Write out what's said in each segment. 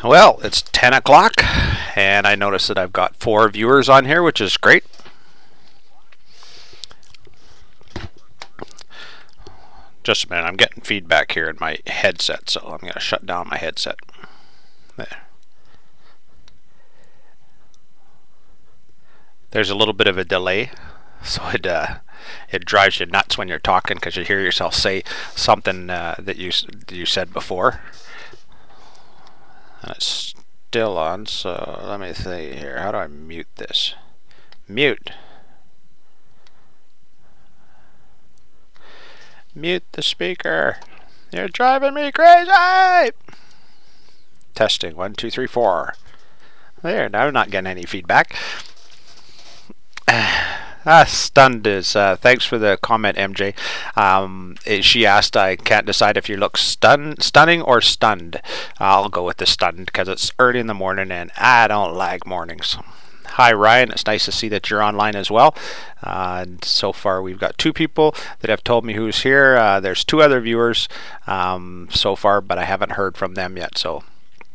Well, it's 10 o'clock and I notice that I've got 4 viewers on here, which is great. Just a minute, I'm getting feedback here in my headset, so I'm going to shut down my headset. There. There's a little bit of a delay, so it drives you nuts when you're talking because you hear yourself say something that you said before. And it's still on, so let me see here. How do I mute this? Mute. Mute the speaker. You're driving me crazy. Testing 1 2 3 4. There. Now I'm not getting any feedback. Stunned is thanks for the comment, MJ. She asked, I can't decide if you look stunning or stunned. I'll go with the stunned because it's early in the morning and I don't like mornings. Hi Ryan, it's nice to see that you're online as well. And so far we've got 2 people that have told me who's here. There's 2 other viewers so far, but I haven't heard from them yet. So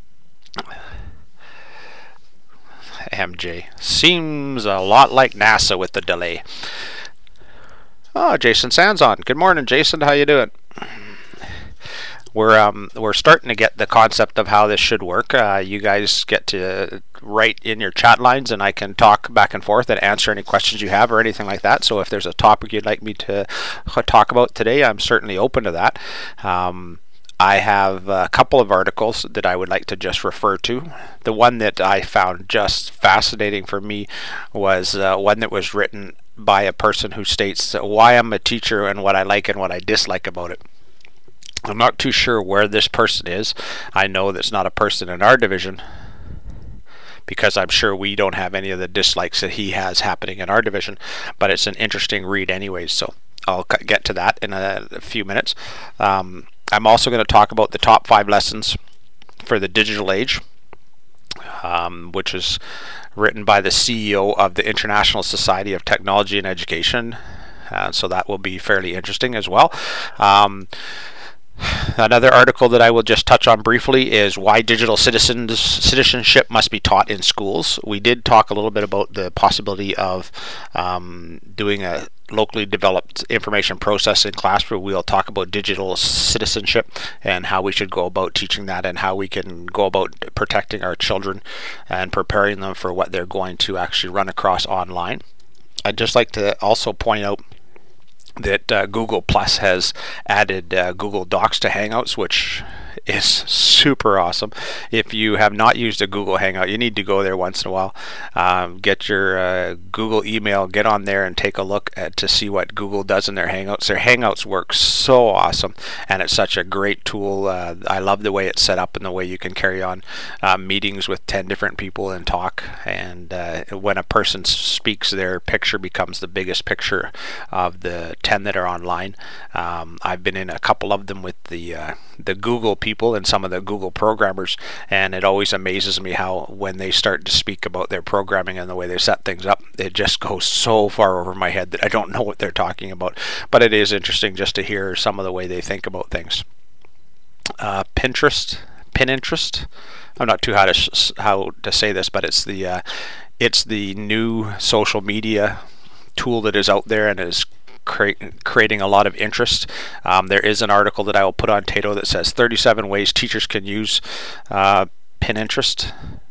MJ seems a lot like NASA with the delay. Oh, Jason Sands on. Good morning, Jason. How you doing? We're starting to get the concept of how this should work. You guys get to write in your chat lines, and I can talk back and forth and answer any questions you have or anything like that. So if there's a topic you'd like me to talk about today, I'm certainly open to that. I have a couple of articles that I would like to just refer to. The one that I found just fascinating for me was one that was written by a person who states why I'm a teacher and what I like and what I dislike about it. I'm not too sure where this person is. I know that's not a person in our division because I'm sure we don't have any of the dislikes that he has happening in our division, but it's an interesting read anyways, so I'll get to that in a few minutes. I'm also going to talk about the top 5 lessons for the digital age, which is written by the CEO of the International Society of Technology and Education. So that will be fairly interesting as well. Another article that I will just touch on briefly is why digital citizenship must be taught in schools. We did talk a little bit about the possibility of doing a locally developed information processing class where we'll talk about digital citizenship and how we should go about teaching that and how we can go about protecting our children and preparing them for what they're going to actually run across online. I'd just like to also point out that Google Plus has added Google Docs to Hangouts, which is super awesome. If you have not used a Google Hangout, you need to go there once in a while. Get your Google email, get on there and take a look to see what Google does in their Hangouts. Their Hangouts work so awesome, and it's such a great tool. I love the way it's set up and the way you can carry on meetings with 10 different people and talk, and when a person speaks, their picture becomes the biggest picture of the 10 that are online. I've been in a couple of them with the Google people and some of the Google programmers, and it always amazes me how when they start to speak about their programming and the way they set things up, it just goes so far over my head that I don't know what they're talking about. But it is interesting just to hear some of the way they think about things. Pinterest. I'm not too how to say this, but it's the new social media tool that is out there and is creating a lot of interest. There is an article that I will put on TADO that says 37 ways teachers can use Pinterest.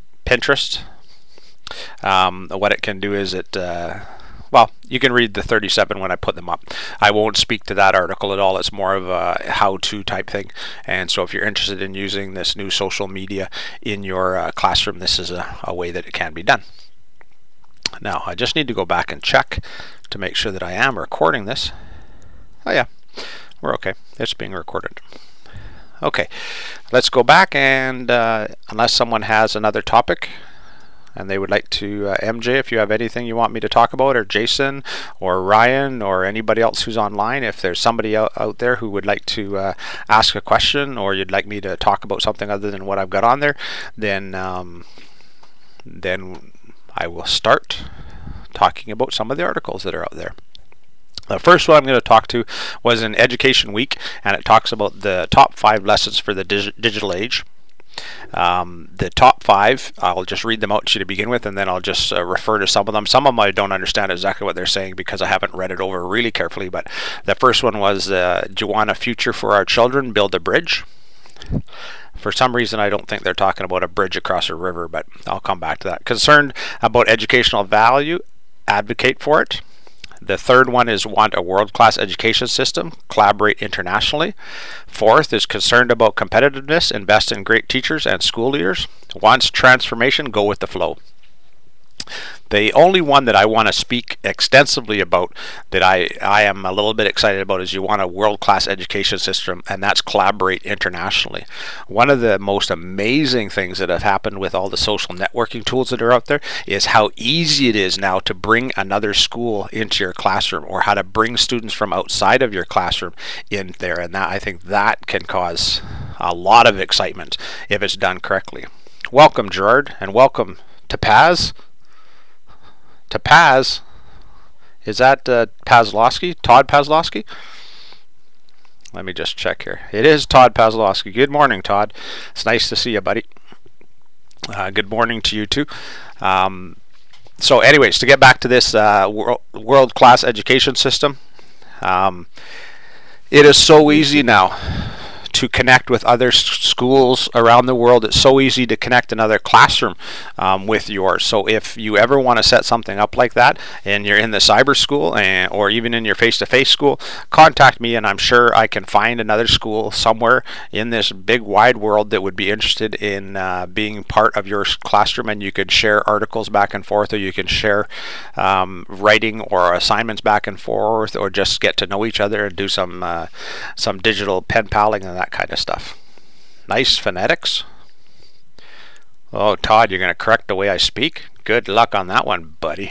What it can do is well, you can read the 37 when I put them up. I won't speak to that article at all. It's more of a how-to type thing, and so if you're interested in using this new social media in your classroom, this is a way that it can be done. Now I just need to go back and check to make sure that I am recording this. Oh yeah, we're okay. It's being recorded. Okay, let's go back, and unless someone has another topic and they would like to, MJ, if you have anything you want me to talk about, or Jason or Ryan or anybody else who's online, if there's somebody out there who would like to ask a question, or you'd like me to talk about something other than what I've got on there, then I will start talking about some of the articles that are out there. The first one I'm going to talk to was in Education Week, and it talks about the top 5 lessons for the digital age. The top 5, I'll just read them out to you to begin with, and then I'll just refer to some of them. Some of them I don't understand exactly what they're saying because I haven't read it over really carefully, but the first one was, do you want a future for our children? Build a bridge. For some reason, I don't think they're talking about a bridge across a river, but I'll come back to that. Concerned about educational value? Advocate for it. The third one is want a world-class education system, collaborate internationally. Fourth is concerned about competitiveness, invest in great teachers and school leaders. Wants transformation, go with the flow. The only one that I want to speak extensively about that I am a little bit excited about is you want a world-class education system, and that's collaborate internationally. One of the most amazing things that have happened with all the social networking tools that are out there is how easy it is now to bring another school into your classroom, or how to bring students from outside of your classroom in there, and that, I think that can cause a lot of excitement if it's done correctly. Welcome, Gerard, and welcome to Paz. To Paz, is that Pazlowski? Todd Pazlowski? Let me just check here. It is Todd Pazlowski. Good morning, Todd. It's nice to see you, buddy. Good morning to you too. So anyways, to get back to this world-class education system, it is so easy now to connect with other schools around the world. It's so easy to connect another classroom with yours. So if you ever want to set something up like that and you're in the cyber school or even in your face-to-face school, contact me and I'm sure I can find another school somewhere in this big wide world that would be interested in being part of your classroom, and you could share articles back and forth, or you can share writing or assignments back and forth, or just get to know each other and do some digital pen paling and that kind of stuff. Nice phonetics. Oh, Todd, you're going to correct the way I speak? Good luck on that one, buddy.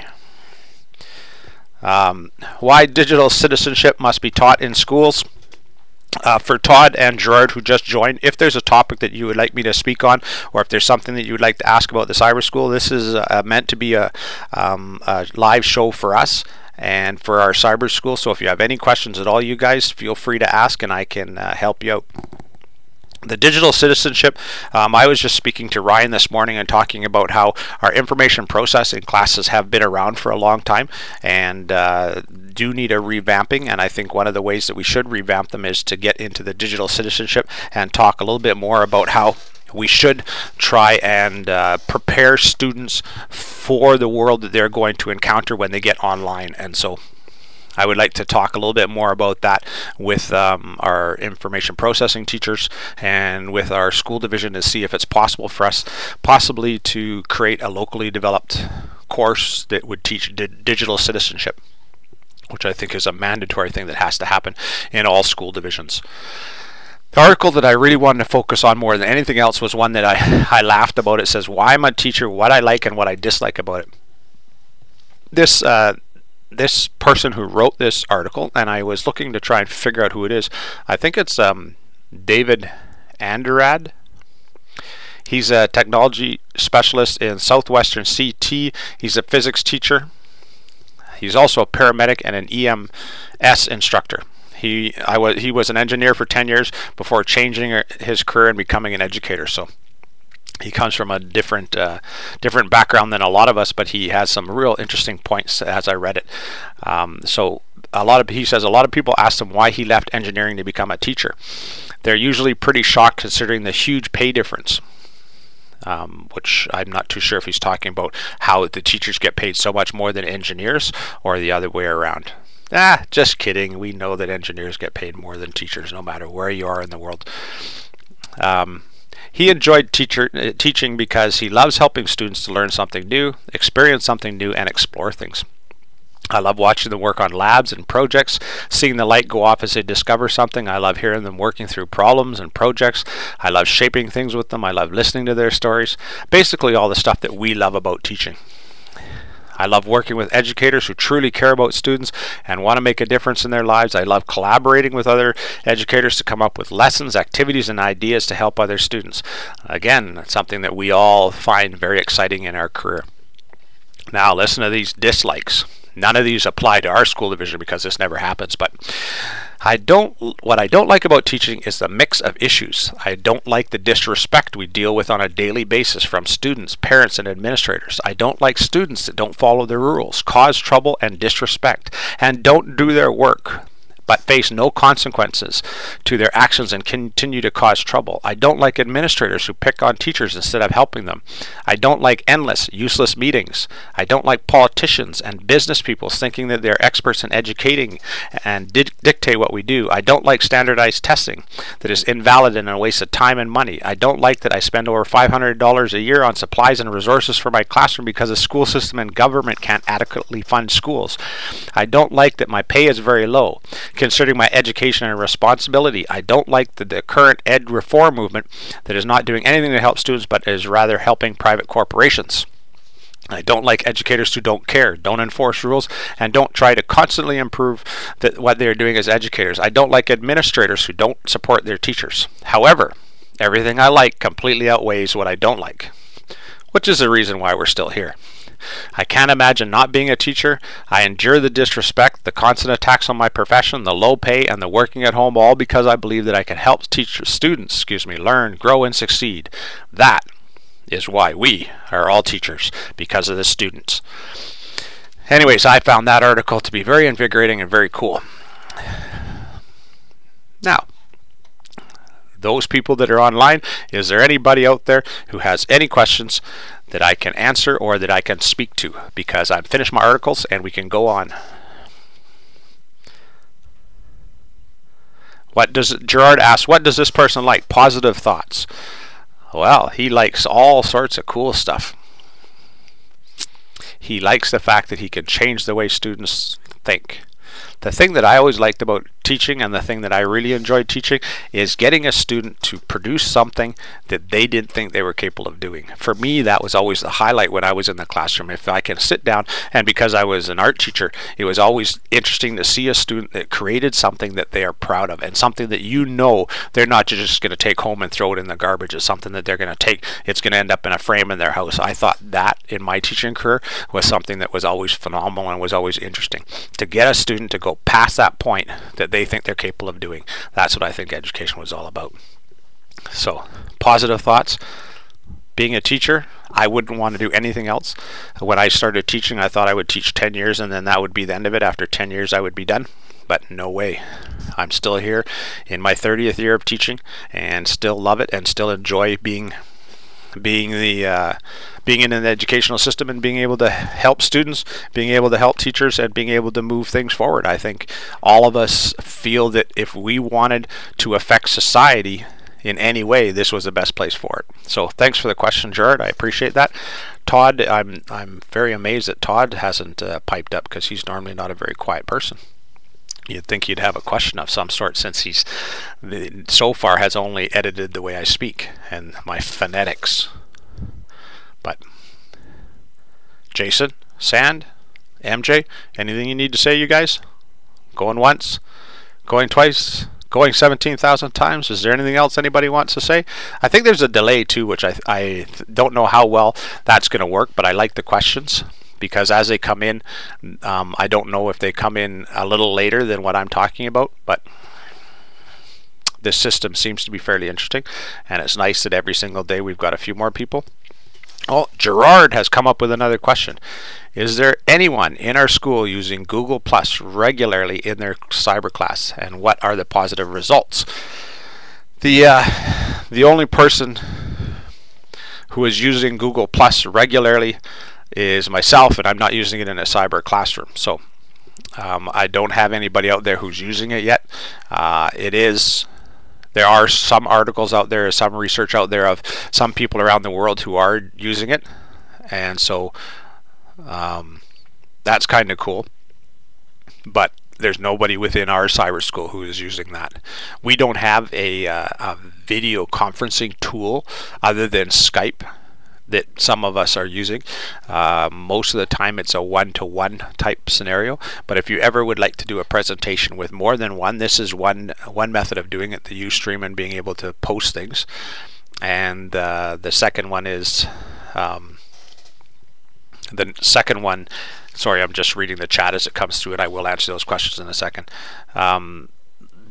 Why digital citizenship must be taught in schools. For Todd and Gerard, who just joined, if there's a topic that you would like me to speak on, or if there's something that you would like to ask about the cyber school, this is meant to be a live show for us and for our cyber school. So if you have any questions at all, you guys feel free to ask and I can help you out. The digital citizenship, I was just speaking to Ryan this morning and talking about how our information processing classes have been around for a long time and do need a revamping, and I think one of the ways that we should revamp them is to get into the digital citizenship and talk a little bit more about how we should try and prepare students for the world that they're going to encounter when they get online. And so I would like to talk a little bit more about that with our information processing teachers and with our school division to see if it's possible for us possibly to create a locally developed course that would teach digital citizenship, which I think is a mandatory thing that has to happen in all school divisions. The article that I really wanted to focus on more than anything else was one that I laughed about. It says, why I'm a teacher, what I like and what I dislike about it. This person who wrote this article, and I was looking to try and figure out who it is. I think it's David Anderad. He's a technology specialist in Southwestern CT. He's a physics teacher. He's also a paramedic and an EMS instructor. He was an engineer for 10 years before changing his career and becoming an educator. So he comes from a different background than a lot of us, but he has some real interesting points as I read it. So he says a lot of people ask him why he left engineering to become a teacher. They're usually pretty shocked considering the huge pay difference. Which I'm not too sure if he's talking about how the teachers get paid so much more than engineers or the other way around. Just kidding. We know that engineers get paid more than teachers no matter where you are in the world. He enjoyed teaching because he loves helping students to learn something new, experience something new, and explore things. I love watching them work on labs and projects, seeing the light go off as they discover something. I love hearing them working through problems and projects. I love shaping things with them. I love listening to their stories. Basically all the stuff that we love about teaching. I love working with educators who truly care about students and want to make a difference in their lives. I love collaborating with other educators to come up with lessons, activities, and ideas to help other students. Again, that's something that we all find very exciting in our career. Now listen to these dislikes. None of these apply to our school division because this never happens, but What I don't like about teaching is the mix of issues. I don't like the disrespect we deal with on a daily basis from students, parents, and administrators. I don't like students that don't follow the rules, cause trouble and disrespect, and don't do their work, but face no consequences to their actions and continue to cause trouble. I don't like administrators who pick on teachers instead of helping them. I don't like endless, useless meetings. I don't like politicians and business people thinking that they're experts in educating and dictate what we do. I don't like standardized testing that is invalid and a waste of time and money. I don't like that I spend over $500 a year on supplies and resources for my classroom because the school system and government can't adequately fund schools. I don't like that my pay is very low, considering my education and responsibility. I don't like the current ed reform movement that is not doing anything to help students but is rather helping private corporations. I don't like educators who don't care, don't enforce rules, and don't try to constantly improve what they're doing as educators. I don't like administrators who don't support their teachers. However, everything I like completely outweighs what I don't like, which is the reason why we're still here. I can't imagine not being a teacher. I endure the disrespect, the constant attacks on my profession, the low pay, and the working at home, all because I believe that I can help students learn, grow, and succeed. That is why we are all teachers, because of the students. Anyways, I found that article to be very invigorating and very cool. Now, those people that are online, is there anybody out there who has any questions that I can answer or that I can speak to? Because I've finished my articles and we can go on. Gerard asks, what does this person like? Positive thoughts. Well, he likes all sorts of cool stuff. He likes the fact that he can change the way students think. The thing that I always liked about teaching, and the thing that I really enjoyed teaching, is getting a student to produce something that they didn't think they were capable of doing. For me, that was always the highlight when I was in the classroom. If I can sit down, and because I was an art teacher, it was always interesting to see a student that created something that they are proud of, and something that you know they're not just going to take home and throw it in the garbage. It's something that they're going to take, it's going to end up in a frame in their house. I thought that in my teaching career was something that was always phenomenal and was always interesting. To get a student to go past that point that they think they're capable of doing. That's what I think education was all about. So, positive thoughts. Being a teacher, I wouldn't want to do anything else. When I started teaching, I thought I would teach 10 years and then that would be the end of it. After 10 years, I would be done. But no way. I'm still here in my 30th year of teaching and still love it and still enjoy being in an educational system and being able to help students, being able to help teachers, and being able to move things forward. I think all of us feel that if we wanted to affect society in any way, this was the best place for it. So thanks for the question, Gerard. I appreciate that. Todd, I'm very amazed that Todd hasn't piped up, because he's normally not a very quiet person. You'd think you'd have a question of some sort, since he's so far has only edited the way I speak and my phonetics. But Jason, Sand, MJ, anything you need to say, you guys? Going once, going twice, going 17,000 times. Is there anything else anybody wants to say? I think there's a delay too, which I don't know how well that's going to work, but I like the questions, because as they come in, I don't know if they come in a little later than what I'm talking about, but this system seems to be fairly interesting, and it's nice that every single day we've got a few more people. Oh, Gerard has come up with another question. Is there anyone in our school using Google Plus regularly in their cyber class, and what are the positive results? The only person who is using Google Plus regularly is myself, and I'm not using it in a cyber classroom. So I don't have anybody out there who's using it yet. There are some articles out there, some research out there of some people around the world who are using it, and so that's kind of cool. But there's nobody within our cyber school who is using that. We don't have a video conferencing tool other than Skype that some of us are using. Most of the time it's a one-to-one type scenario, but if you ever would like to do a presentation with more than one, this is one method of doing it, the Ustream, and being able to post things. And the second one is sorry, I'm just reading the chat as it comes through, and I will answer those questions in a second.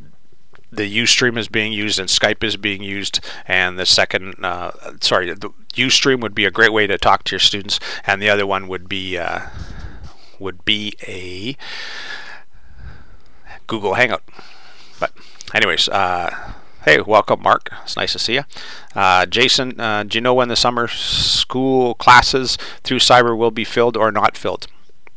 the Ustream is being used and Skype is being used, and the second, the Ustream would be a great way to talk to your students, and the other one would be a Google Hangout. But anyways, hey, welcome, Mark. It's nice to see you. Jason, do you know when the summer school classes through cyber will be filled or not filled?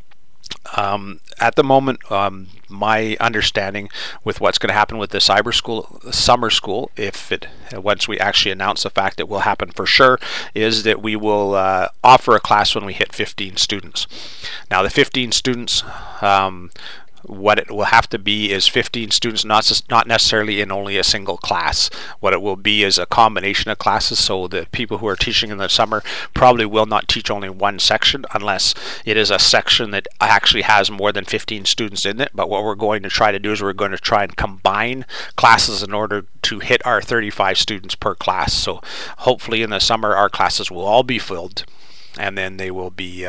At the moment, my understanding with what's going to happen with the summer school, once we actually announce the fact that will happen for sure, is that we will offer a class when we hit 15 students. Now, the 15 students, what it will have to be is 15 students, not necessarily in only a single class. What it will be is a combination of classes, so the people who are teaching in the summer probably will not teach only one section unless it is a section that actually has more than 15 students in it. But what we're going to try to do is we're going to try and combine classes in order to hit our 35 students per class. So hopefully in the summer our classes will all be filled, and then they will be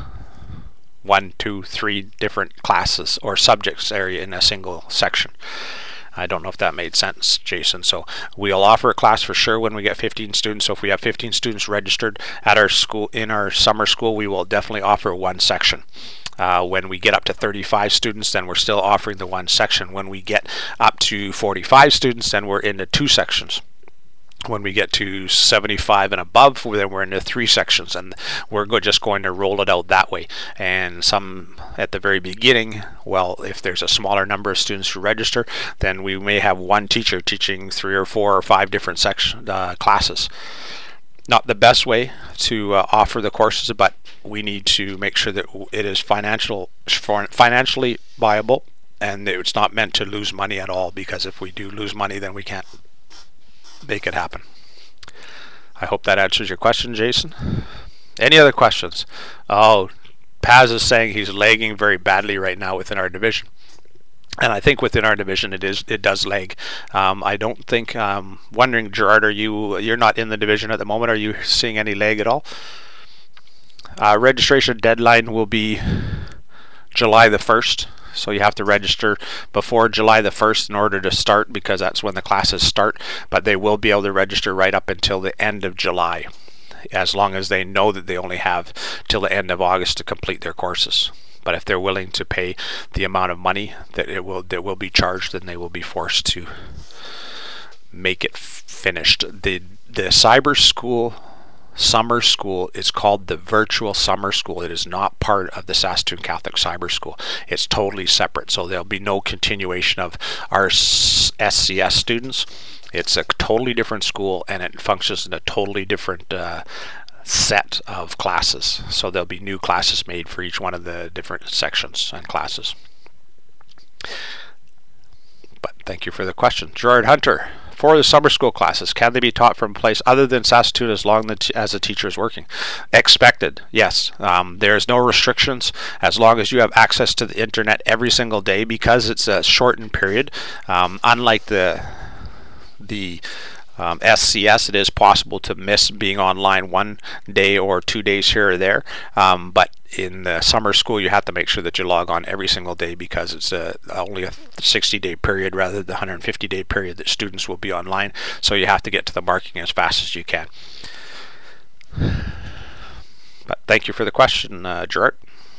1, 2, 3 different classes or subjects area in a single section. I don't know if that made sense, Jason. So we'll offer a class for sure when we get 15 students. So if we have 15 students registered at our school, in our summer school, we will definitely offer one section. When we get up to 35 students, then we're still offering the one section. When we get up to 45 students, then we're into 2 sections. When we get to 75 and above, then we're into 3 sections, and we're just going to roll it out that way. And some at the very beginning, well, if there's a smaller number of students who register, then we may have one teacher teaching 3 or 4 or 5 different classes. Not the best way to offer the courses, but we need to make sure that it is financially viable, and it's not meant to lose money at all, because if we do lose money, then we can't make it happen. I hope that answers your question, Jason. Any other questions? Oh, Paz is saying he's lagging very badly right now within our division. And I think within our division it does lag. I don't think, wondering, Gerard, you're not in the division at the moment, are you seeing any lag at all? Registration deadline will be July the 1st. So you have to register before July the 1st in order to start, because that's when the classes start. But they will be able to register right up until the end of July, as long as they know that they only have till the end of August to complete their courses. But if they're willing to pay the amount of money that will be charged, then they will be forced to make it finished. The cyber school summer school is called the virtual summer school. It is not part of the Saskatoon Catholic Cyber School. It's totally separate, so there'll be no continuation of our SCS students. It's a totally different school, and it functions in a totally different set of classes. So there'll be new classes made for each one of the different sections and classes. But thank you for the question. Gerard Hunter, for the summer school classes, can they be taught from a place other than Saskatoon as long as the teacher is working? Expected, yes. There's no restrictions as long as you have access to the internet every single day, because it's a shortened period. Unlike the SCS, it is possible to miss being online 1 day or 2 days here or there, but in the summer school you have to make sure that you log on every single day, because it's only a 60-day period rather than the 150-day period that students will be online. So you have to get to the marking as fast as you can. But thank you for the question, Gerard.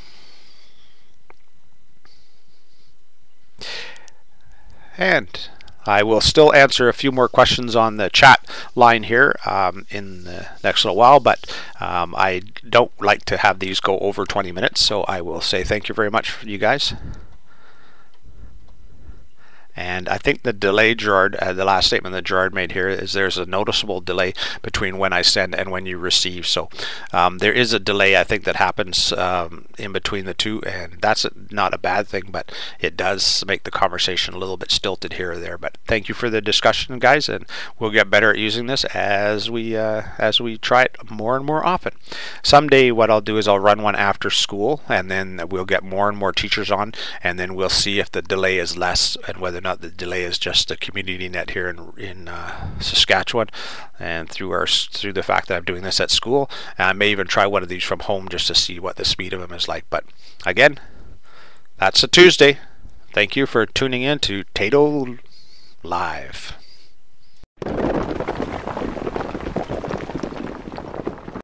And I will still answer a few more questions on the chat line here in the next little while, but I don't like to have these go over 20 minutes, so I will say thank you very much for you guys. And I think the delay, Gerard, the last statement that Gerard made here is there's a noticeable delay between when I send and when you receive. So there is a delay, I think, that happens in between the two, and that's not a bad thing, but it does make the conversation a little bit stilted here or there. But thank you for the discussion, guys, and we'll get better at using this as we try it more and more often. Someday what I'll do is I'll run one after school, and then we'll get more and more teachers on, and then we'll see if the delay is less and whether or not the delay is just the community net here in Saskatchewan, and through the fact that I'm doing this at school. And I may even try one of these from home just to see what the speed of them is like. But again, that's a Tuesday. Thank you for tuning in to TADO live.